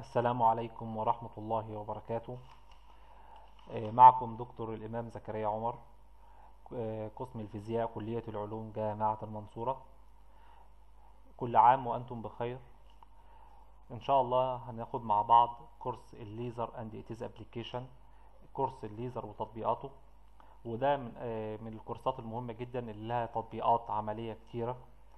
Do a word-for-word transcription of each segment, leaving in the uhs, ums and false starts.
السلام عليكم ورحمة الله وبركاته. آه، معكم دكتور الإمام زكريا عمر، آه، قسم الفيزياء، كلية العلوم، جامعة المنصورة. كل عام وأنتم بخير. إن شاء الله هناخد مع بعض كورس الليزر أند إتيز أبليكيشن، كورس الليزر وتطبيقاته. وده من, آه، من الكورسات المهمة جدا اللي لها تطبيقات عملية كتيرة.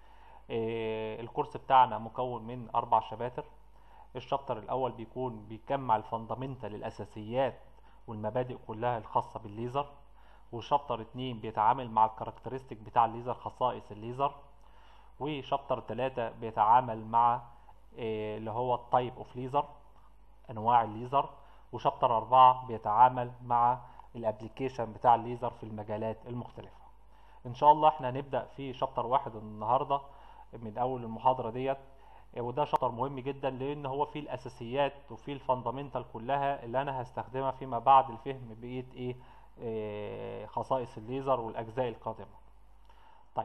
آه، الكورس بتاعنا مكون من أربع شباتر. الشابتر الاول بيكون بيجمع الفاندامنتال، الاساسيات والمبادئ كلها الخاصه بالليزر. وشابتر اتنين بيتعامل مع الكاركترستيك بتاع الليزر، خصائص الليزر. وشابتر تلاتة بيتعامل مع آه، اللي هو التايب اوف ليزر، انواع الليزر. وشابتر أربعة بيتعامل مع الابليكيشن بتاع الليزر في المجالات المختلفه. ان شاء الله احنا هنبدا في شابتر واحد النهارده من اول المحاضره ديت. وده شابتر مهم جدا لان هو فيه الاساسيات وفيه الفاندامنتال كلها اللي انا هستخدمها فيما بعد الفهم بقيه ايه, إيه خصائص الليزر والاجزاء القادمه. طيب،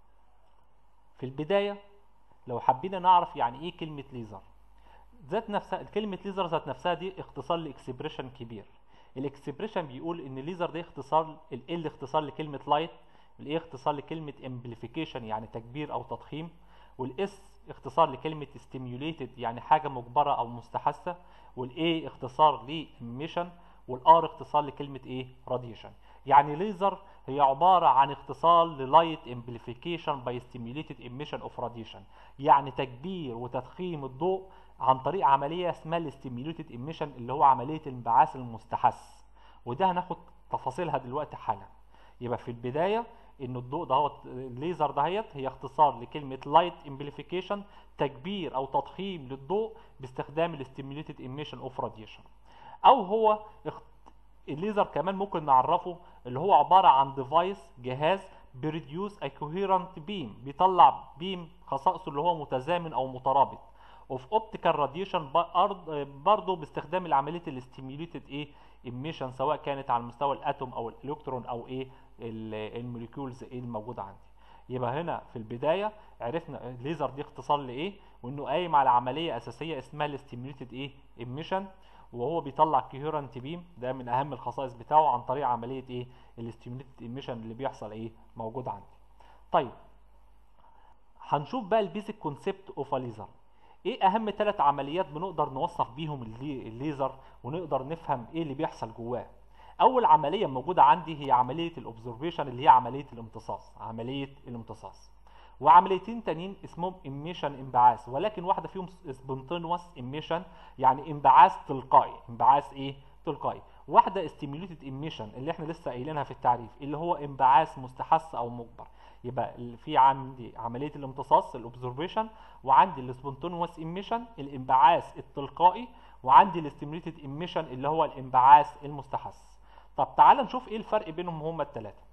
في البدايه لو حبينا نعرف يعني ايه كلمه ليزر ذات نفسها، كلمه ليزر ذات نفسها دي اختصار لاكسبريشن كبير. الاكسبريشن بيقول ان الليزر ده اختصار، ال اختصار لكلمه لايت، الايه اختصار لكلمه امبليفيكيشن يعني تكبير او تضخيم، والاس اختصار لكلمه ستيميوليتد يعني حاجه مجبره او مستحثه، والاي اختصار لإيميشن، والار اختصار لكلمه ايه راديشن. يعني ليزر هي عباره عن اختصار للايت امبليفيكيشن باي ستيميوليتد ايميشن اوف راديشن، يعني تكبير وتضخيم الضوء عن طريق عمليه اسمها الستيميوليتد ايميشن اللي هو عمليه الانبعاث المستحث. وده هناخد تفاصيلها دلوقتي حالا. يبقى في البدايه ان الضوء دهوت، الليزر دهيت هي اختصار لكلمه لايت امبليفيكيشن، تكبير او تضخيم للضوء باستخدام الستيميوليتد ايميشن اوف راديشن. او هو اخت... الليزر كمان ممكن نعرفه اللي هو عباره عن ديفايس، جهاز بريديوس ا كوهيرنت بيم، بيطلع بيم خصائصه اللي هو متزامن او مترابط، اوف اوبتيكال راديشن برضه باستخدام العمليه الاستيميوليتد ايه ايميشن، سواء كانت على مستوى الاتوم او الالكترون او ايه الموليكيولز ايه الموجوده عندي. يبقى هنا في البدايه عرفنا الليزر دي اختصار لايه، وانه قايم على عمليه اساسيه اسمها الاستيميوليتد ايه ايميشن، وهو بيطلع كوهيرنت بيم. ده من اهم الخصائص بتاعه عن طريق عمليه ايه الاستيميوليتد ايميشن اللي بيحصل ايه موجود عندي. طيب، هنشوف بقى البيزك كونسبت اوف ليزر. ايه اهم ثلاث عمليات بنقدر نوصف بيهم الليزر ونقدر نفهم ايه اللي بيحصل جواه. اول عمليه موجوده عندي هي عمليه الاوبزرفيشن اللي هي عمليه الامتصاص، عمليه الامتصاص. وعمليتين تانيين اسمهم ايميشن، انبعاث، ولكن واحده فيهم سبونتينوس ايميشن يعني انبعاث تلقائي، انبعاث ايه تلقائي. واحده ستيميوليتد ايميشن اللي احنا لسه قايلينها في التعريف اللي هو انبعاث مستحث او مجبر. يبقى في عندي عمليه الامتصاص الاوبزرفيشن، وعندي السبونتينوس ايميشن الانبعاث التلقائي، وعندي الاستيميوليتد ايميشن اللي هو الانبعاث المستحث. طب تعال نشوف ايه الفرق بينهم هما الثلاثه.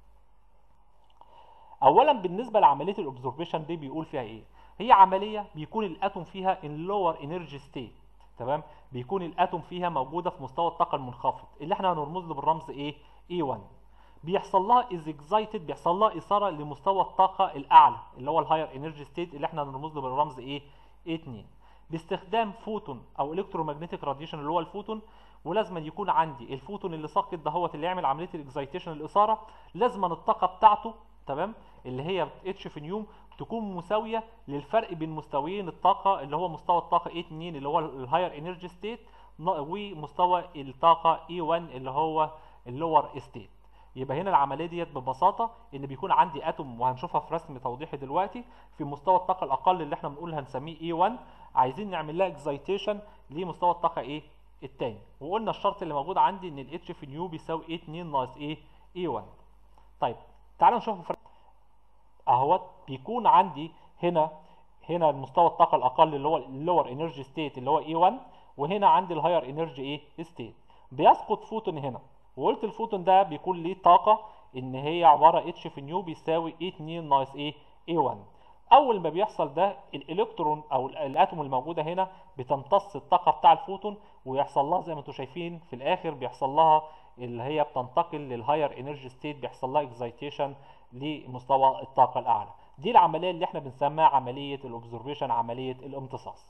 اولا بالنسبه لعمليه الاوبزرفيشن دي بيقول فيها ايه؟ هي عمليه بيكون الاتوم فيها ان لور انرجي ستيت، تمام؟ بيكون الاتوم فيها موجوده في مستوى الطاقه المنخفض اللي احنا هنرمز له بالرمز ايه اي واحد. بيحصل لها از اكزايتد، بيحصل لها اثاره لمستوى الطاقه الاعلى اللي هو الهاير انرجي ستيت اللي احنا هنرمز له بالرمز ايه اي اتنين، باستخدام فوتون او الكترومagnetic راديشن اللي هو الفوتون. ولازم يكون عندي الفوتون اللي ساقط دهوت اللي يعمل عمليه الاكزايتيشن الاثاره، لازم الطاقه بتاعته تمام اللي هي اتش في نيوم تكون مساويه للفرق بين مستويين الطاقه اللي هو مستوى الطاقه اي اتنين اللي هو الهاير انرجي ستيت ومستوى الطاقه اي واحد اللي هو اللور ستيت. يبقى هنا العمليه ديت ببساطه ان بيكون عندي اتوم، وهنشوفها في رسم توضيحي دلوقتي، في مستوى الطاقه الاقل اللي احنا بنقول هنسميه اي واحد، عايزين نعمل لها اكزايتيشن لمستوى الطاقه ايه الثاني. وقلنا الشرط اللي موجود عندي ان الاتش في نيو بيساوي اي اتنين ناقص ايه اي واحد. طيب تعالوا نشوف اهوت. بيكون عندي هنا هنا المستوى الطاقه الاقل اللي هو اللور انرجي ستيت اللي هو اي واحد، وهنا عندي الهاير انرجي ايه ستيت. بيسقط فوتون هنا، وقلت الفوتون ده بيكون ليه طاقه ان هي عباره اتش في نيو بيساوي اي اتنين ناقص ايه اي واحد. اول ما بيحصل ده الالكترون او الاتوم الموجوده هنا بتمتص الطاقه بتاع الفوتون، ويحصل لها زي ما انتم شايفين في الاخر بيحصل لها اللي هي بتنتقل للهاير انرجي ستيت، بيحصل لها اكزايتيشن لمستوى الطاقه الاعلى. دي العمليه اللي احنا بنسميها عمليه الاوبزرفيشن، عمليه الامتصاص.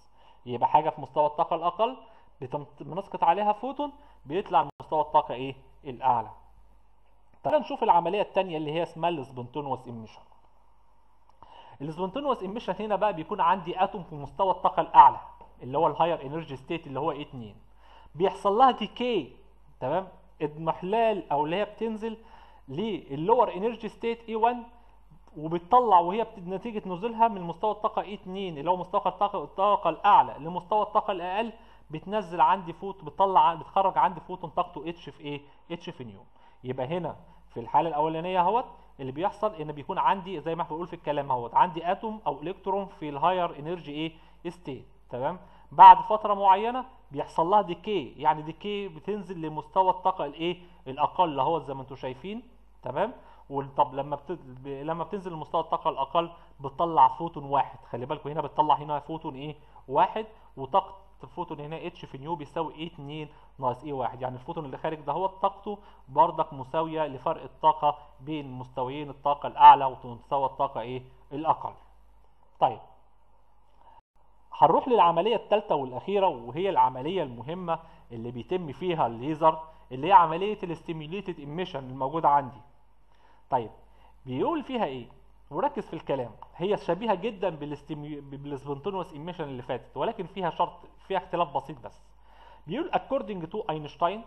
يبقى حاجه في مستوى الطاقه الاقل بنسقط عليها فوتون بيطلع لمستوى الطاقه ايه الاعلى. تعال نشوف العمليه الثانيه اللي هي اسمها السبونتونوس ايميشن. السبونتونوس ايميشن هنا بقى بيكون عندي اتوم في مستوى الطاقه الاعلى اللي هو الهاير انرجي ستيت اللي هو ايه اتنين، بيحصل لها ديكي، تمام، اضمحلال او اللي هي بتنزل للور انرجي ستيت اي واحد، وبتطلع وهي نتيجه نزولها من مستوى الطاقه اي اتنين اللي هو مستوى الطاقه الطاقه الاعلى لمستوى الطاقه الاقل، بتنزل عندي فوت بتطلع بتخرج عندي فوتون طاقته اتش في ايه اتش في نيو. يبقى هنا في الحاله الاولانيه اهوت اللي بيحصل ان بيكون عندي زي ما احنا بنقول في الكلام اهوت عندي اتوم او الكترون في الهاير انرجي ايه ستيت، تمام. بعد فتره معينه بيحصل لها ديكي، يعني ديكي بتنزل لمستوى الطاقه الايه الاقل اهوت زي ما انتم شايفين، تمام. وطب لما بت... لما بتنزل لمستوى الطاقه الاقل بتطلع فوتون واحد، خلي بالكم هنا بتطلع هنا فوتون ايه واحد، وطاقه الفوتون هنا اتش في نيو بيساوي ايه اتنين ناقص ايه واحد، يعني الفوتون اللي خارج ده هو طاقته بردك مساويه لفرق الطاقه بين مستويين الطاقه الاعلى ومستوى الطاقه ايه الاقل. طيب هنروح للعمليه الثالثه والاخيره وهي العمليه المهمه اللي بيتم فيها الليزر، اللي هي عمليه الاستيميوليتد ايميشن الموجوده عندي. طيب بيقول فيها ايه؟ وركز في الكلام، هي شبيهه جدا بالسبونتونوس ايميشن اللي فاتت، ولكن فيها شرط، فيها اختلاف بسيط بس. بيقول according to Einstein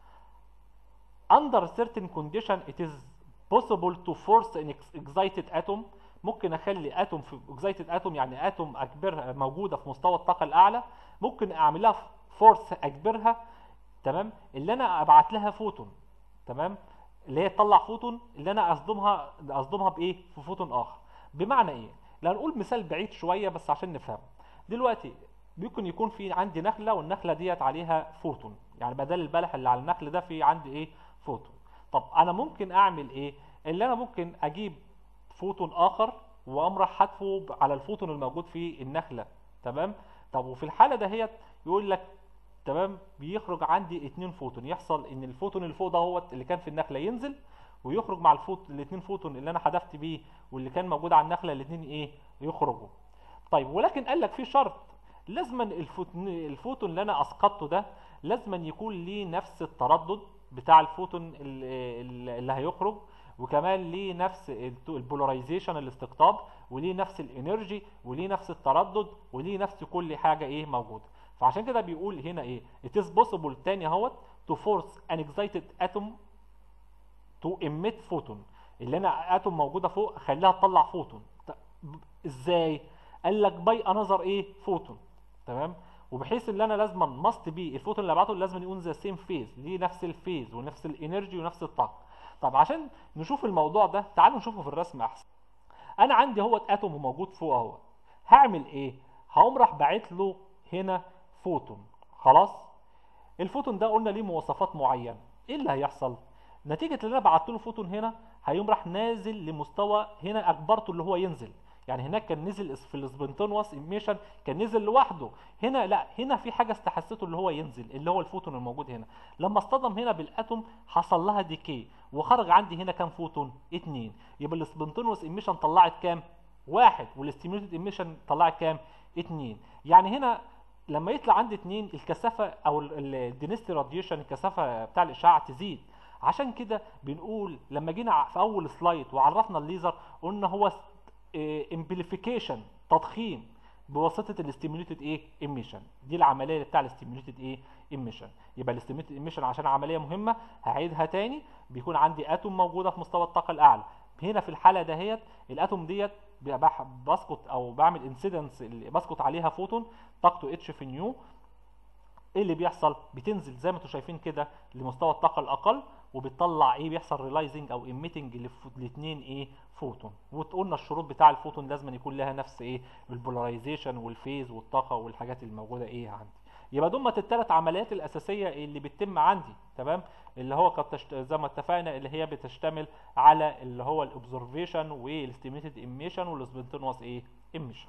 under certain condition it is possible to force an excited atom، ممكن اخلي اتوم في excited atom يعني اتوم اجبرها موجوده في مستوى الطاقه الاعلى، ممكن اعملها فورس اجبرها، تمام، اللي انا ابعت لها فوتون، تمام، اللي هي تطلع فوتون اللي انا اصدمها اصدمها بايه في فوتون اخر. بمعنى ايه؟ لا نقول مثال بعيد شويه بس عشان نفهم. دلوقتي ممكن يكون في عندي نخله والنخله ديت عليها فوتون، يعني بدل البلح اللي على النخل ده في عندي ايه فوتون. طب انا ممكن اعمل ايه؟ اللي انا ممكن اجيب فوتون اخر وامرح حذفه على الفوتون الموجود في النخله، تمام. طب وفي الحاله دهيت يقول لك تمام بيخرج عندي اتنين فوتون، يحصل ان الفوتون اللي فوق ده هو اللي كان في النخله ينزل ويخرج مع الفوت الاثنين فوتون اللي انا حذفت بيه واللي كان موجود على النخله الاثنين ايه يخرجوا. طيب ولكن قال لك في شرط، لازما الفوتون الفوتون اللي انا اسقطته ده لازما يكون ليه نفس التردد بتاع الفوتون اللي, اللي هيخرج، وكمان ليه نفس البولاريزيشن الاستقطاب، وليه نفس الانرجي، وليه نفس التردد، وليه نفس كل حاجه ايه موجوده. فعشان كده بيقول هنا ايه it is possible تاني اهوت to force an excited atom to emit photon، اللي انا اتوم موجوده فوق اخليها تطلع فوتون. ازاي؟ قال لك باي انذر ايه فوتون، تمام، وبحيث ان انا لازما ماست بي الفوتون اللي ابعته لازم يكون ذا سيم فيز، ليه نفس الفيز ونفس الانرجي ونفس الطاقه. طب عشان نشوف الموضوع ده تعالوا نشوفه في الرسم احسن. انا عندي اهوت اتوم موجود فوق اهوت، هعمل ايه؟ هقوم راح باعت له هنا فوتون، خلاص. الفوتون ده قلنا ليه مواصفات معينه، ايه اللي هيحصل؟ نتيجه اللي انا بعت له فوتون هنا هيقوم راح نازل لمستوى هنا اجبرته اللي هو ينزل، يعني هناك كان نزل في السبونتونوس ايميشن كان نزل لوحده، هنا لا، هنا في حاجه استحسته اللي هو ينزل اللي هو الفوتون الموجود هنا. لما اصطدم هنا بالاتوم حصل لها ديكي وخرج عندي هنا كام فوتون؟ اتنين. يبقى السبونتونوس ايميشن طلعت كام؟ واحد، والاستيميوليتد ايميشن طلعت كام؟ اتنين. يعني هنا لما يطلع عندي اتنين الكثافه او الدينستي راديشن الكثافه بتاع الاشعاع تزيد. عشان كده بنقول لما جينا في اول سلايد وعرفنا الليزر قلنا هو امبليفيكيشن تضخيم بواسطه الاستيميوليتد ايه ايميشن، دي العمليه بتاع الاستيميوليتد ايه ايميشن. يبقى الاستيميوليتد ايميشن عشان عمليه مهمه هعيدها تاني، بيكون عندي اتوم موجوده في مستوى الطاقه الاعلى، هنا في الحاله دهيت الاتوم ديت بسقط او بعمل انسيدنس بسقط عليها فوتون طاقته اتش في نيو. ايه اللي بيحصل؟ بتنزل زي ما انتم شايفين كده لمستوى الطاقه الاقل وبتطلع ايه؟ بيحصل ريلايزنج او ايميتنج لاثنين ايه فوتون. وقلنا الشروط بتاع الفوتون لازم يكون لها نفس ايه البولاريزيشن والفيز والطاقه والحاجات الموجوده ايه عندي. يبقى دول الثلاث عمليات الاساسيه اللي بتتم عندي، تمام، اللي هو كانت تشت... زي ما اتفقنا اللي هي بتشتمل على اللي هو الاوبزرفيشن والاستيميوليتد ايميشن والسبونتينوس ايه ايميشن.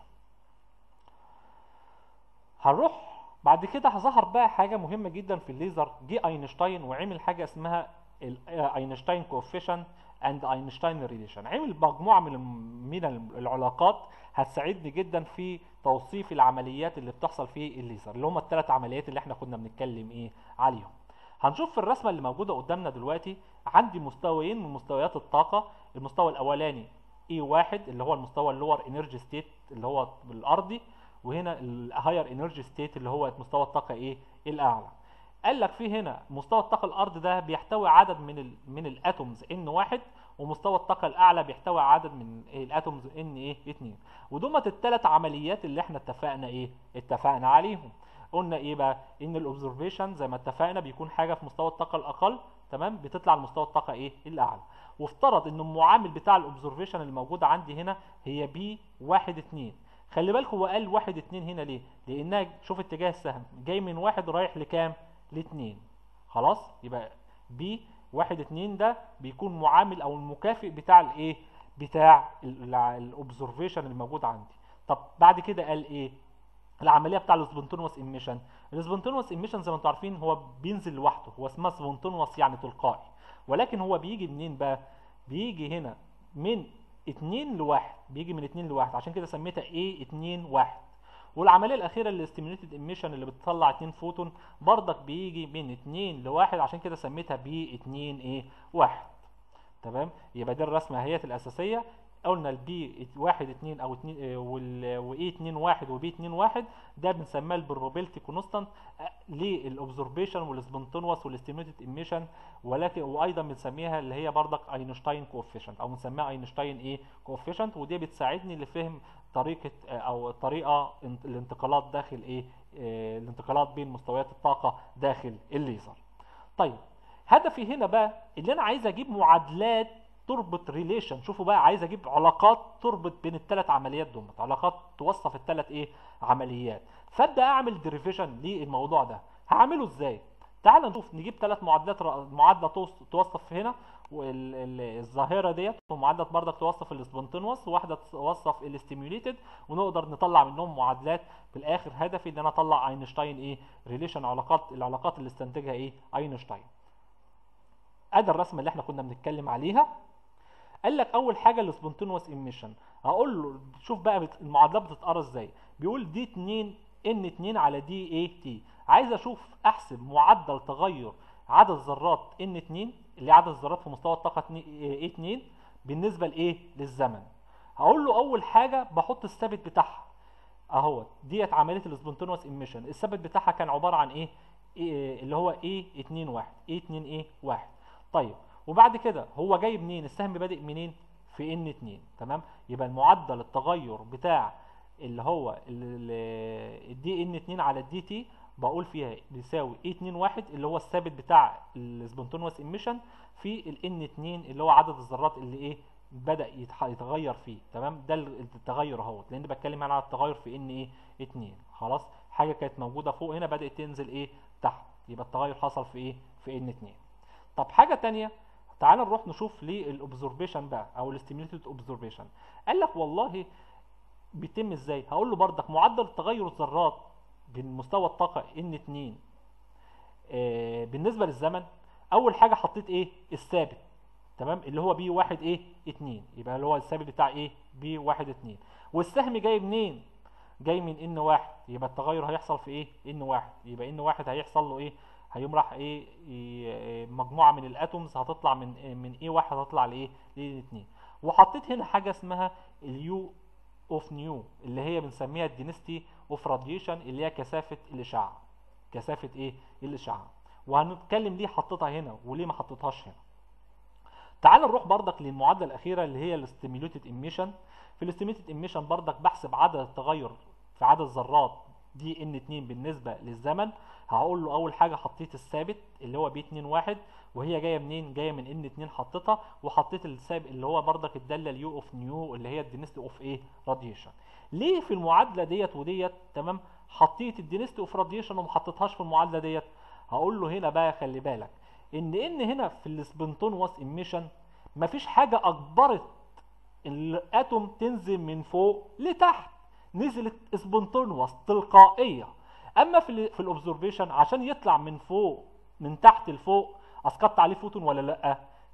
هنروح بعد كده ظهر بقى حاجه مهمه جدا في الليزر، جه اينشتاين وعمل حاجه اسمها اينشتاين كوفيشن اند اينشتاين ريليشن. عمل مجموعه من من العلاقات هتساعدني جدا في توصيف العمليات اللي بتحصل في الليزر، اللي هم الثلاث عمليات اللي احنا كنا بنتكلم ايه عليهم. هنشوف في الرسمه اللي موجوده قدامنا دلوقتي عندي مستويين من مستويات الطاقه. المستوى الاولاني اي واحد اللي هو المستوى اللور انرجي ستيت اللي هو الارضي، وهنا الهاير انرجي ستيت اللي هو مستوى الطاقه ايه الاعلى. قال لك في هنا مستوى الطاقه الارضي ده بيحتوي عدد من ال من الاتومز ان واحد، ومستوى الطاقه الاعلى بيحتوي عدد من الاتومز ان ايه اتنين. ودومت الثلاث عمليات اللي احنا اتفقنا ايه اتفقنا عليهم. قلنا ايه بقى؟ ان الاوبزرفيشن زي ما اتفقنا بيكون حاجه في مستوى الطاقه الاقل، تمام، بتطلع لمستوى الطاقه ايه الاعلى. وافترض ان المعامل بتاع الاوبزرفيشن اللي موجود عندي هنا هي بي واحد اتنين. خلي بالك هو قال واحد اتنين هنا ليه؟ لانها شوف اتجاه السهم جاي من واحد رايح لكام؟ لاتنين. خلاص؟ يبقى بي واحد اتنين ده بيكون معامل او المكافئ بتاع الايه؟ بتاع الاوبزرفيشن اللي موجود عندي. طب بعد كده قال ايه؟ العمليه بتاع السبونتونوس ايميشن. السبونتونوس ايميشن زي ما انتم عارفين هو بينزل لوحده، هو اسمها سبونتونوس يعني تلقائي. ولكن هو بيجي منين بقى؟ بيجي هنا من اتنين لواحد، بيجي من اتنين لواحد، عشان كده سميتها ايه اتنين واحد. والعمليه الاخيره اللي ستيميوليتد ايميشن اللي بتطلع اتنين فوتون برضك بيجي من اتنين لواحد، عشان كده سميتها بي اتنين ايه واحد. تمام؟ يبقى دي الرسمه اهيت الاساسيه. قلنا البي واحد اتنين او اتنين واي اتنين واحد وبي اتنين واحد ده بنسميه البروبابيلتي كونستانت للاوبزرفيشن والسبونتونوس والستيميوليتد ايميشن، ولكن وايضا بنسميها اللي هي برضك اينشتاين كوفيشنت او بنسميها اينشتاين ايه كوفيشنت. ودي بتساعدني لفهم طريقه او طريقه الانتقالات داخل ايه الانتقالات بين مستويات الطاقه داخل الليزر. طيب هدفي هنا بقى اللي انا عايز اجيب معادلات تربط ريليشن. شوفوا بقى عايز اجيب علاقات تربط بين الثلاث عمليات دول، علاقات توصف الثلاث ايه عمليات. فابدا اعمل ديريفيشن للموضوع ده. هعمله ازاي؟ تعال نشوف نجيب ثلاث معادلات. معادله توصف هنا الظاهره ديت، ومعادله برضك توصف السبونتينوس، وواحده توصف الاستيميوليتد، ونقدر نطلع منهم معادلات. في الاخر هدفي ان انا اطلع اينشتاين ايه ريليشن، علاقات العلاقات اللي استنتجها ايه اينشتاين. ادي الرسمه اللي احنا كنا بنتكلم عليها. قال لك اول حاجه السبونتينوس ايميشن. هقول له شوف بقى المعادلات بتتقرا ازاي. بيقول دي اتنين ان اتنين على دي ايه تي. عايز اشوف احسب معدل تغير عدد ذرات ان اتنين اللي عدد الذرات في مستوى الطاقه ايه اتنين بالنسبه لايه للزمن. هقول له اول حاجه بحط الثابت بتاعها اهو، ديت عمليه السبونتينوس ايميشن. الثابت بتاعها كان عباره عن ايه, إيه اللي هو ايه اتنين واحد ايه اتنين ايه واحد. طيب وبعد كده هو جاي منين؟ السهم بادئ منين؟ في ان اتنين. تمام؟ يبقى المعدل التغير بتاع اللي هو الدي ان اتنين على الدي تي بقول فيها بيساوي ايه اتنين واحد اللي هو الثابت بتاع السبونتينوس ايميشن في الان اتنين اللي هو عدد الذرات اللي ايه بدا يتغير فيه. تمام؟ ده التغير اهوت، لان بتكلم انا على التغير في ان ايه اتنين. خلاص؟ حاجه كانت موجوده فوق هنا بدات تنزل ايه تحت، يبقى التغير حصل في ايه في ان اتنين. طب حاجه ثانيه، تعال نروح نشوف للاوبزرفيشن بقى او الاستيميوليتد اوبزرفيشن. قال لك والله بيتم ازاي؟ هقول له بردك معدل تغير الذرات بين مستوى الطاقه ان اتنين آه بالنسبه للزمن. اول حاجه حطيت ايه الثابت، تمام، اللي هو بي واحد ايه اتنين، يبقى اللي هو الثابت بتاع ايه بي واحد اتنين. والسهم جاي منين؟ جاي من ان واحد، يبقى التغير هيحصل في ايه ان واحد، يبقى ان واحد هيحصل له ايه هيقوم راح ايه, إيه مجموعه من الاتومز هتطلع من من ايه واحد هتطلع لايه ل اتنين. وحطيت هنا حاجه اسمها اليو اوف نيو اللي هي بنسميها الدينستي اوف راديشن اللي هي كثافه الاشعاع. كثافه ايه الاشعاع. وهنتكلم ليه حطيتها هنا وليه ما حطيتهاش هنا. تعال نروح بردك للمعادله الاخيره اللي هي الاستيميوليتد ايميشن. في الاستيميوليتد ايميشن بردك بحسب عدد التغير في عدد ذرات دي ان اتنين بالنسبه للزمن. هقول له اول حاجه حطيت الثابت اللي هو بي اتنين واحد، وهي جايه منين؟ جايه من ان اتنين حطيتها، وحطيت الثابت اللي هو بردك الداله اليو اوف نيو اللي هي الدينستي اوف ايه راديشن. ليه في المعادله ديت وديت تمام حطيت الدينستي اوف راديشن وما حطيتهاش في المعادله ديت؟ هقول له هنا بقى خلي بالك ان ان هنا في السبونتينوس ايميشن مفيش حاجه اجبرت الاتوم تنزل من فوق لتحت، نزلت سبونتينوس تلقائيه. اما في في الاوبزرفيشن عشان يطلع من فوق من تحت لفوق اسقطت عليه فوتون ولا لا؟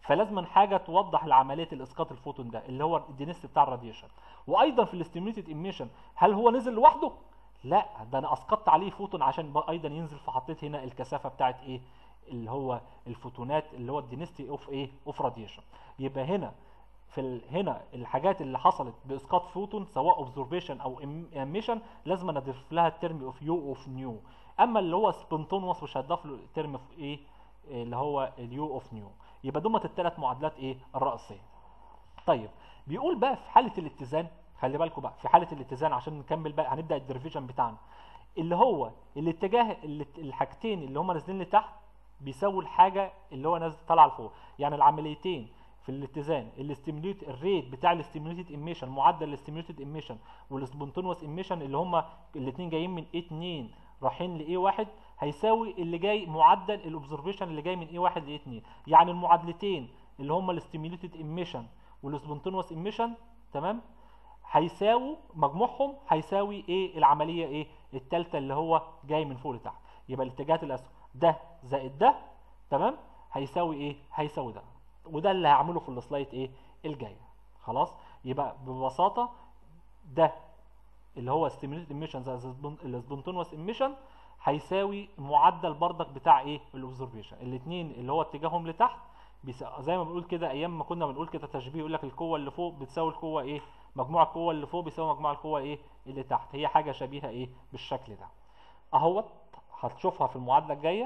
فلازم حاجه توضح لعمليه الاسقاط الفوتون ده اللي هو الدينستي بتاع الراديشن. وايضا في الاستيميوليتد ايميشن هل هو نزل لوحده؟ لا، ده انا اسقطت عليه فوتون عشان ايضا ينزل، فحطيت هنا الكثافه بتاعت ايه اللي هو الفوتونات اللي هو الدينستي اوف ايه اوف راديشن. يبقى هنا في ال... هنا الحاجات اللي حصلت باسقاط فوتون سواء اوبزرفيشن او ايميشن لازم اضيف لها الترم اوف يو اوف نيو. اما اللي هو سبونتونوس مش هتضاف له الترم في ايه اللي هو اليو اوف نيو. يبقى دول الثلاث معادلات ايه الرئيسيه. طيب بيقول بقى في حاله الاتزان، خلي بالكم بقى في حاله الاتزان عشان نكمل بقى هنبدا الديريفيجن بتاعنا، اللي هو الاتجاه اللي الحاجتين اللي هم نازلين لتحت بيساووا الحاجه اللي هو نازل طالعه لفوق. يعني العمليتين في الاتزان الاستيميوليت الريت بتاع الاستيميوليتد ايميشن، معدل الاستيميوليتد ايميشن والسبونتونوس ايميشن اللي هم الاثنين جايين من إيه اتنين رايحين ل إيه واحد هيساوي اللي جاي معدل الاوبزرفيشن اللي جاي من إيه واحد ل إيه اتنين. يعني المعادلتين اللي هم الاستيميوليتد ايميشن والسبونتونوس ايميشن تمام هيساووا مجموعهم هيساوي ايه العمليه ايه الثالثه اللي هو جاي من فوق لتحت. يبقى الاتجاهات الاسهم ده زائد ده تمام هيساوي ايه هيساوي ده، وده اللي هعمله في السلايد ايه الجايه. خلاص يبقى ببساطه ده اللي هو ستيميوليتد ايميشن زائد السبونتونوس ايميشن هيساوي معدل بردك بتاع ايه الاوبزرفيشن. الاثنين اللي هو اتجاههم لتحت زي ما بنقول كده ايام ما كنا بنقول كده تشبيه يقول لك القوه اللي فوق بتساوي القوه ايه مجموع القوه اللي فوق بيساوي مجموع القوه ايه اللي تحت. هي حاجه شبيهه ايه بالشكل ده اهوت هتشوفها في المعادله الجايه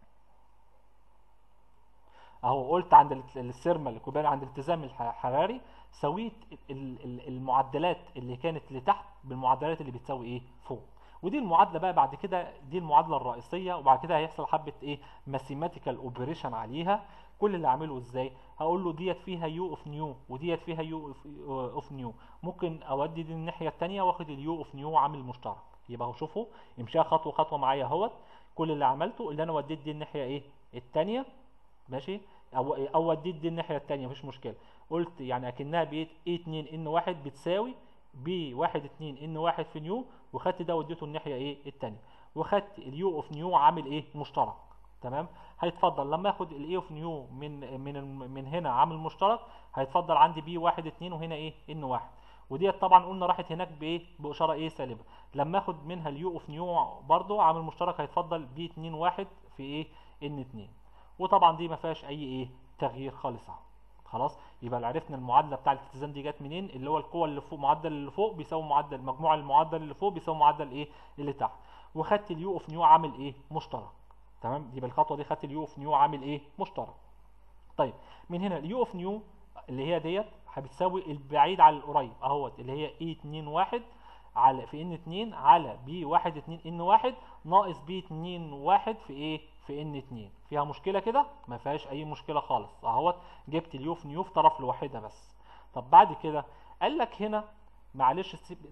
اهو. قلت عند السيرمال الكوبان عند الالتزام الحراري سويت المعدلات اللي كانت لتحت بالمعدلات اللي بتساوي ايه فوق، ودي المعادله بقى بعد كده دي المعادله الرئيسيه. وبعد كده هيحصل حبه ايه ماثيماتيكال اوبريشن عليها. كل اللي اعمله ازاي هقول له ديت فيها يو اوف نيو وديت فيها يو اوف نيو، ممكن اودي دي الناحيه الثانيه واخد اليو اوف نيو عامل مشترك. يبقى اهو شوفوا امشيها خطوه خطوه معايا اهوت. كل اللي عملته اللي انا وديت دي الناحيه ايه الثانيه ماشي او او وديت دي الناحيه الثانيه مفيش مشكله. قلت يعني اكنها بقت إيه اتنين ان واحد بتساوي ب واحد اتنين ان واحد في نيو، وخدت ده وديته الناحيه ايه الثانيه وخدت اليو اوف نيو عامل ايه مشترك تمام. هيتفضل لما اخد الاي اوف نيو من من من هنا عامل مشترك هيتفضل عندي بي واحد اتنين وهنا ايه ان واحد، وديت طبعا قلنا راحت هناك بايه باشاره ايه سالبه. لما اخد منها اليو اوف نيو برضو عامل مشترك هيتفضل بي اتنين واحد في ايه ان اتنين، وطبعا دي ما فيهاش اي ايه تغيير خالص اهو. خلاص يبقى عرفنا المعادله بتاع الاتزان دي جت منين، اللي هو القوه اللي فوق معدل اللي فوق بيساوي معدل مجموع المعدل اللي فوق بيساوي معدل ايه اللي تحت، وخدت اليو اوف نيو عامل ايه مشترك تمام. يبقى الخطوه دي خدت اليو اوف نيو عامل ايه مشترك. طيب من هنا اليو اوف نيو اللي هي ديت بتساوي البعيد على القريب اهوت اللي هي إيه اتنين واحد على في ان اتنين على بي واحد اتنين ان واحد ناقص بي اتنين واحد في ايه في ان اتنين. فيها مشكله كده؟ ما فيهاش اي مشكله خالص اهوت. جبت اليو في نيو في طرف لوحدها بس. طب بعد كده قال لك هنا معلش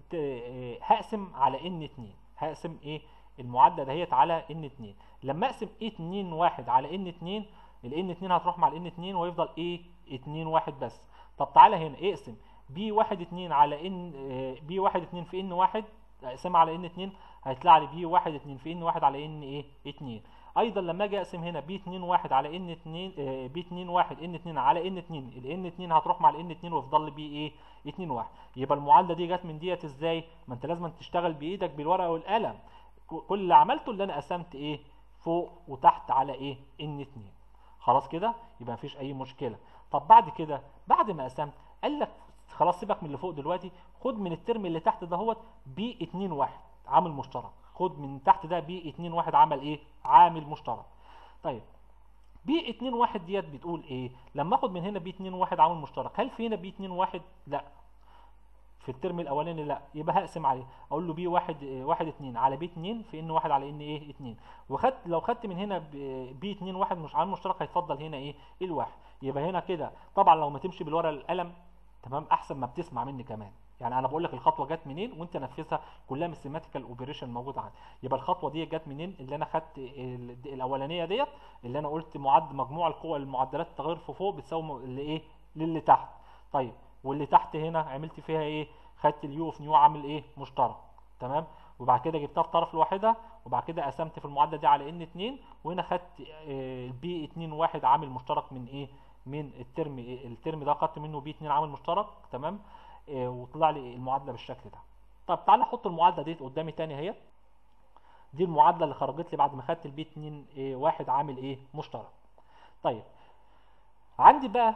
هقسم على ان اتنين، هقسم ايه المعادله دهيت على ان اتنين. لما اقسم إيه اتنين واحد على ان اتنين الان اتنين هتروح مع الان اتنين ويفضل ايه اتنين واحد بس. طب تعالى هنا اقسم بي واحد اتنين على ان بي واحد اتنين في ان واحد اقسمها على ان اتنين هيطلع لي بي واحد اتنين في ان واحد على ان ايه اتنين. ايضا لما اجي اقسم هنا بي اتنين واحد على ان اتنين بي اتنين واحد ان اتنين على ان اتنين الان اتنين هتروح مع الان اتنين ويفضل لي بي ايه اتنين واحد. يبقى المعادله دي جت من ديت ازاي؟ ما انت لازم تشتغل بايدك بالورقه والقلم. كل اللي عملته اللي انا قسمت ايه فوق وتحت على ايه ان اتنين. خلاص كده يبقى مفيش اي مشكله. طب بعد كده بعد ما قسمت قال لك خلاص سيبك من اللي فوق دلوقتي، خد من الترم اللي تحت دهوت بي اتنين واحد عامل مشترك. خد من تحت ده بي اتنين واحد عمل ايه عامل مشترك. طيب بي اتنين واحد ديت بتقول ايه؟ لما اخد من هنا بي اتنين واحد عامل مشترك هل في هنا بي اتنين واحد؟ لا، في الترم الاولاني لا. يبقى هقسم عليه اقول له بي واحد واحد اتنين على بي اتنين في ان واحد على ان ايه اتنين، وخدت لو خدت من هنا بي اتنين واحد مش عامل مشترك هيتفضل هنا ايه الواحد. يبقى هنا كده طبعا لو ما تمشي بالورقه القلم تمام احسن ما بتسمع مني كمان. يعني انا بقول لك الخطوه جت منين وانت نفذها كلها ماثيماتيكال اوبريشن موجود عندي. يبقى الخطوه دي جت منين؟ اللي انا خدت الاولانيه ديت اللي انا قلت معد مجموع القوى المعدلات التغير في فوق بتساوي اللي ايه للي تحت. طيب واللي تحت هنا عملت فيها ايه؟ خدت اليو اوف نيو عامل ايه مشترك تمام، وبعد كده جبتها في طرف لوحدها وبعد كده قسمت في المعادله دي على ان اتنين، وهنا خدت البي اتنين واحد عامل مشترك من ايه من الترم الترم ده خدت منه بي اتنين عامل مشترك، تمام. آه وطلع لي المعادله بالشكل ده. طب تعالى احط المعادله ديت قدامي تاني اهي. دي المعادله اللي خرجت لي بعد ما خدت البي اتنين آه واحد عامل ايه مشترك. طيب عندي بقى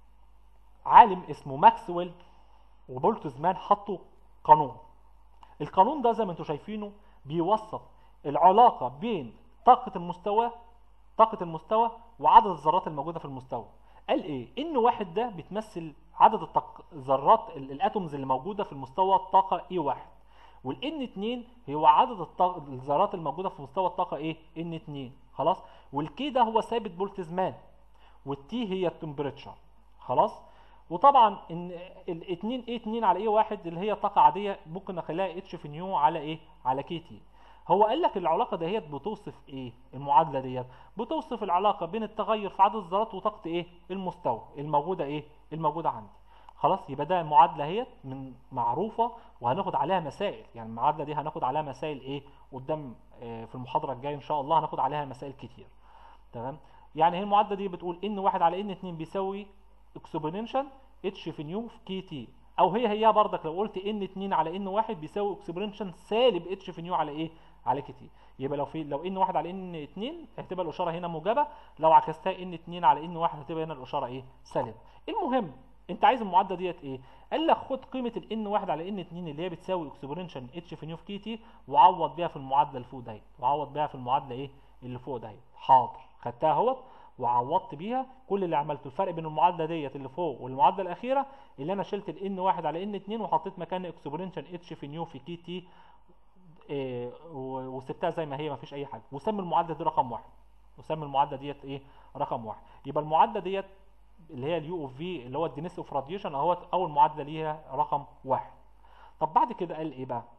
عالم اسمه ماكسويل وبولتزمان حطوا قانون. القانون ده زي ما انتم شايفينه بيوصف العلاقه بين طاقه المستوى طاقه المستوى وعدد الذرات الموجوده في المستوى. قال ايه؟ ان واحد ده بتمثل عدد الطق... ذرات الاتومز اللي موجوده في المستوى الطاقه اي واحد، والان اتنين هو عدد الطاق... الذرات الموجوده في مستوى الطاقه ايه ان اتنين. خلاص. والكي ده هو ثابت بولتزمان، والتي هي التمبريتشر. خلاص. وطبعا ان ال اتنين اي اتنين على اي واحد اللي هي طاقه عاديه ممكن نخليها اتش في نيو على ايه على كي تي. هو قال لك العلاقه دهيت بتوصف ايه؟ المعادله ديت بتوصف العلاقه بين التغير في عدد الذرات وطاقه ايه المستوى الموجوده ايه الموجوده عندي. خلاص. يبقى ده المعادله اهيت من معروفه وهناخد عليها مسائل، يعني المعادله دي هناخد عليها مسائل ايه قدام آه في المحاضره الجايه ان شاء الله هناخد عليها مسائل كتير، تمام. يعني هي المعادله دي بتقول ان واحد على ان اتنين بيساوي اكسبوننشال اتش في نيو في كي تي، او هي هي بردك لو قلت ان اتنين على ان واحد بيساوي اكسبوننشال سالب اتش في نيو على ايه على كي تي. يبقى لو في لو ان واحد على ان اتنين هتبقى الاشاره هنا موجبه، لو عكستها ان اتنين على ان واحد هتبقى هنا الاشاره ايه سالبه. المهم انت عايز المعادله ديت ايه؟ قال لك خد قيمه الان واحد على ان اتنين اللي هي بتساوي اكسبوننشال اتش في نيو في كي تي وعوض بيها في المعادله اللي فوق دهيت، وعوض بيها في المعادله ايه اللي فوق دهيت. حاضر، خدتها اهوت وعوضت بيها. كل اللي عملته الفرق بين المعادله ديت اللي فوق والمعادله الاخيره اللي انا شلت الان واحد على ان اتنين وحطيت مكان اكسبوننشال اتش في نيو في كي تي إيه وسبتها زي ما هي، ما فيش اي حاجه، وسمي المعادله دي رقم واحد، وسمي المعادله ديت ايه رقم واحد. يبقى المعادله ديت اللي هي اليو اوف في اللي هو الدينيس اوف راديشن اهوت اول معادله ليها رقم واحد. طب بعد كده قال ايه بقى؟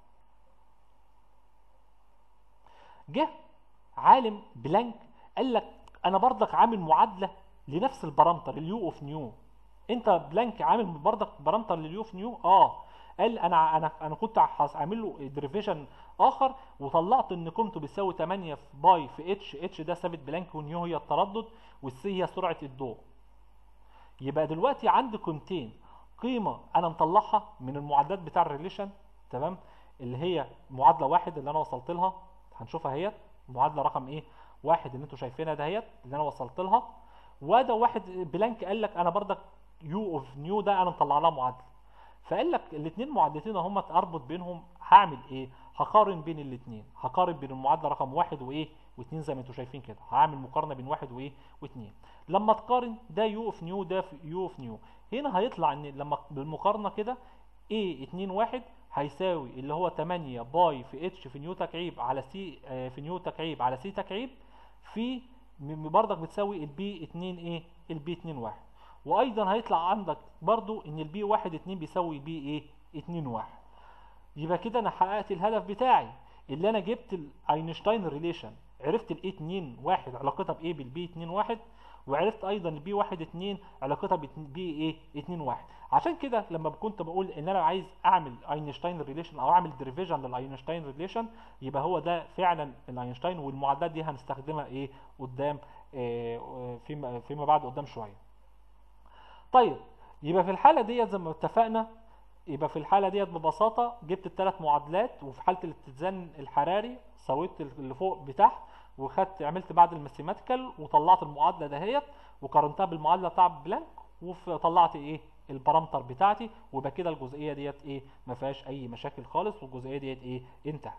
جه عالم بلانك قال لك انا برضك عامل معادله لنفس البارامتر اليو اوف نيو. انت بلانك عامل برضك بارامتر لليو اوف نيو؟ اه. قال انا انا انا كنت عامل له ديريفيشن اخر وطلعت ان قيمته بيساوي تمانية في باي في اتش. اتش ده ثابت بلانك ونيو هي التردد والسي هي سرعه الضوء. يبقى دلوقتي عندي قيمتين، قيمه انا مطلعها من المعادلات بتاع الريليشن، تمام، اللي هي معادله واحد اللي انا وصلت لها هنشوفها اهيت، معادله رقم ايه واحد اللي انتوا شايفينها دهيت اللي انا وصلت لها. وده واحد بلانك قال لك انا بردك يو اوف نيو ده انا مطلع لها معادله. فقال لك الاثنين معادلتين هم اربط بينهم، هعمل ايه؟ هقارن بين الاثنين، هقارن بين المعادله رقم واحد وايه واثنين زي ما انتوا شايفين كده، هعمل مقارنه بين واحد وايه واثنين. لما تقارن ده يو اوف نيو ده يو اوف نيو، هنا هيطلع ان لما بالمقارنه كده ايه اتنين واحد هيساوي اللي هو تمانية باي في اتش في نيو تكعيب على سي في نيو تكعيب على سي تكعيب في بردك بتساوي البي اتنين ايه البي اتنين واحد. وايضا هيطلع عندك برضو ان البي واحد اتنين بيساوي بي ايه اتنين واحد. يبقى كده انا حققت الهدف بتاعي اللي انا جبت الاينشتاين ريليشن، عرفت الاي اتنين واحد علاقتها بايه بالبي اتنين واحد، وعرفت ايضا البي واحد اتنين علاقتها بي ايه اتنين واحد. عشان كده لما كنت بقول ان انا عايز اعمل اينشتاين ريليشن او اعمل ديريفيجن للاينشتاين ريليشن، يبقى هو ده فعلا الاينشتاين، والمعادلات دي هنستخدمها ايه قدام إيه فيما فيما بعد قدام شويه. طيب يبقى في الحاله ديت زي ما اتفقنا، يبقى في الحاله ديت ببساطه جبت الثلاث معادلات، وفي حاله الاتزان الحراري سويت اللي فوق بتحت وخدت عملت بعد الماثيماتيكال وطلعت المعادله دهيت وقارنتها بالمعادله بتاع بلانك وطلعت ايه البارامتر بتاعتي، ويبقى كده الجزئيه ديت ايه ما فيهاش اي مشاكل خالص، والجزئيه ديت ايه انتهت.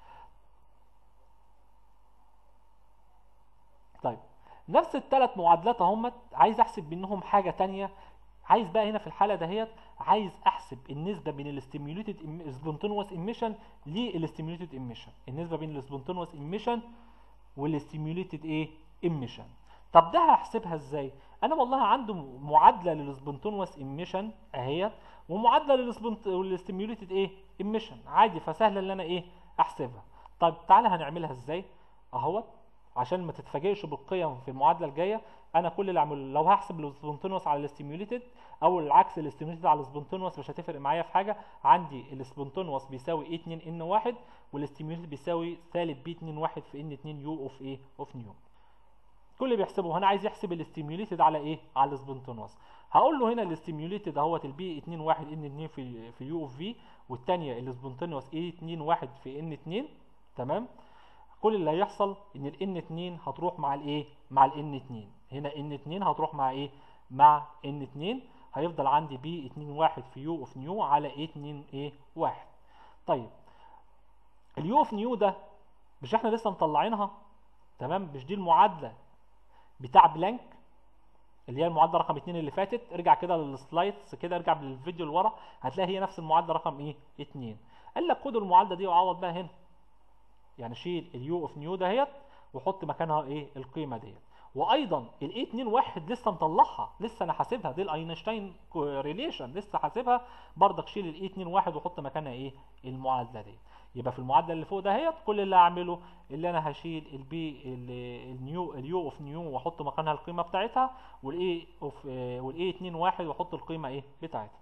طيب نفس الثلاث معادلات اهمت، عايز احسب منهم حاجه ثانيه. عايز بقى هنا في الحاله دهيت عايز احسب النسبه بين الاستيميوليتد سبونتينوس ايميشن للاستيميوليتد ايميشن، النسبه بين السبونتينوس ايميشن والاستيميوليتد ايه ايميشن. طب ده هحسبها ازاي؟ انا والله عندي معادله للسبونتينوس ايميشن اهيت ومعادله للاستيميوليتد ايه ايميشن عادي، فسهل ان انا ايه احسبها. طب تعالى هنعملها ازاي اهوت عشان ما تتفاجئش بالقيم في المعادله الجايه. انا كل اللي اعمله لو هحسب السبونتينوس على الاستيميوليتد او العكس الاستيميوليتد على السبونتينوس مش هتفرق معايا في حاجه، عندي السبونتينوس بيساوي ايه اتنين ان واحد والاستيميوليتد بيساوي سالب بي اتنين واحد في ان اتنين يو اوف ايه اوف نيو. كل اللي بيحسبه هنا عايز يحسب الاستيميوليتد على ايه؟ على السبونتينوس. هقول له هنا الاستيميوليتد اهوت البي اتنين واحد ان اتنين في في يو اوف في، والثانيه السبونتينوس اي اتنين واحد في ان اتنين. تمام. كل اللي هيحصل ان ال ان اتنين هتروح مع الايه؟ مع ال ان اتنين. هنا ان اتنين هتروح مع ايه؟ مع ان اتنين. هيفضل عندي بي اتنين واحد في يو اوف نيو على اي اتنين ايه واحد. طيب اليو اوف نيو ده مش احنا لسه مطلعينها؟ تمام. مش دي المعادله بتاع بلانك اللي هي المعادله رقم اتنين اللي فاتت؟ ارجع كده للسلايدز كده، ارجع بالفيديو لورا هتلاقي هي نفس المعادله رقم ايه؟ اتنين. قال لك خد المعادله دي وعوض بقى هنا. يعني شيل اليو اوف نيو دهيت وحط مكانها ايه؟ القيمه ديت. وايضا الاي اتنين واحد لسه مطلعها، لسه انا حاسبها، دي الاينشتاين ريليشن لسه حاسبها، برضك شيل الاي اتنين واحد وحط مكانها ايه؟ المعادله دي. يبقى في المعادله اللي فوق دهيت كل اللي هعمله اللي انا هشيل البي النيو اليو اوف نيو واحط مكانها القيمه بتاعتها، والاي اوف والاي اتنين واحد واحط القيمه ايه؟ بتاعتها.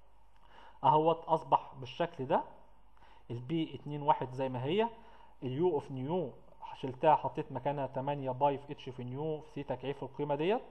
اهوت اصبح بالشكل ده. البي اتنين واحد زي ما هي، اليو اوف نيو شلتها حطيت مكانها تمانية باي في اتش في نيو في سي تكعيب في القيمه ديت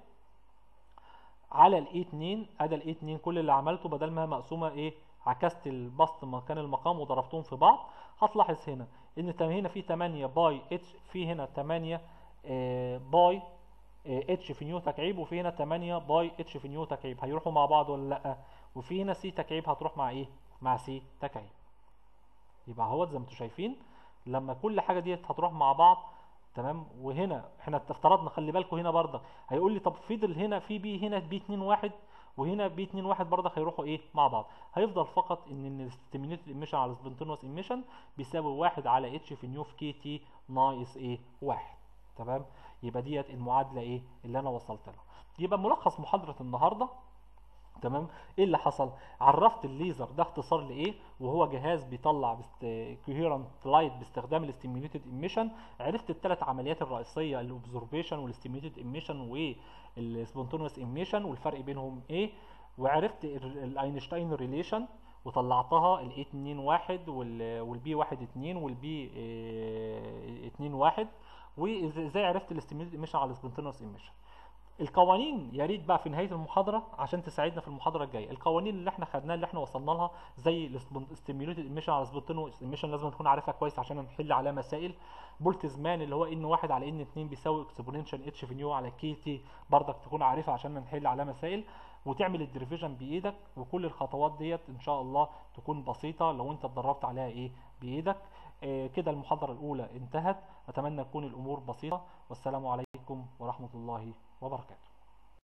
على الاي اتنين. ادي الاي اتنين كل اللي عملته بدل ما مقسومه ايه؟ عكست البسط مكان المقام وضربتهم في بعض. هتلاحظ هنا ان هنا في تمانية باي اتش، في هنا تمانية آه باي آه اتش في نيو تكعيب، وفي هنا تمانية باي اتش في نيو تكعيب. هيروحوا مع بعض ولا لا؟ وفي هنا سي تكعيب هتروح مع ايه؟ مع سي تكعيب. يبقى اهوت زي ما انتم شايفين لما كل حاجه ديت هتروح مع بعض. تمام. وهنا احنا افترضنا، خلي بالكم هنا برضك هيقول لي طب فضل هنا في بي هنا بي اتنين واحد وهنا بي اتنين واحد برضك هيروحوا ايه؟ مع بعض. هيفضل فقط ان ان الستيميوليتد ايميشن على سبونتينوس ايميشن بيساوي واحد على اتش في نيو في كي تي ناقص ايه؟ واحد. تمام. يبقى ديت المعادله ايه اللي انا وصلت لها. يبقى ملخص محاضره النهارده. تمام. ايه اللي حصل؟ عرفت الليزر ده اختصار لايه، وهو جهاز بيطلع كوهيرنت لايت باستخدام الاستيميوليتد ايميشن. عرفت الثلاث عمليات الرئيسيه، الاوبزرفيشن والاستيميوليتد ايميشن والسبونتينوس ايميشن والفرق بينهم ايه. وعرفت الاينشتاين ريليشن وطلعتها الاي اتنين واحد والبي واحد اتنين والبي اتنين واحد. وازاي عرفت الاستيميوليتد ايميشن على السبونتينوس ايميشن. القوانين يا ريت بقى في نهايه المحاضره عشان تساعدنا في المحاضره الجايه. القوانين اللي احنا خدناها اللي احنا وصلنا لها زي الاستيميوليتد ايميشن على سبونتينوس ايميشن لازم تكون عارفها كويس عشان نحل عليها مسائل. بولتزمان اللي هو ان واحد على ان اتنين بيساوي اكسبوننشال اتش في نيو على كي تي، برضك تكون عارفها عشان نحل عليها مسائل. وتعمل الديريفيجن بايدك. وكل الخطوات ديت ان شاء الله تكون بسيطه لو انت اتدربت عليها ايه؟ بايدك. آه كده المحاضره الاولى انتهت. اتمنى تكون الامور بسيطه، والسلام عليكم ورحمه الله وبركاته.